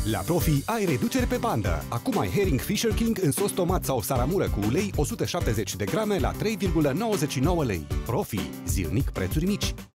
La Profi ai reduceri pe bandă. Acum ai Herring Fisher King în sos tomat sau saramură cu ulei 170 de grame la 3,99 lei. Profi. Zilnic prețuri mici.